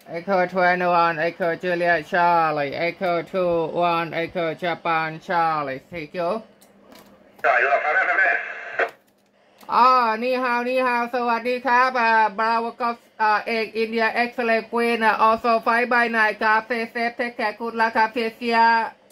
Echo 21, Echo Juliet Charlie, Echo 21, Echo Japan Charlie. Thank you. นี่ฮาวสวัสดีครับบราวก็เอกอินเดียเอ็กซ์เลควีนalso 5 by 9ครับเซฟเทคแคร์คุณละครับเซีย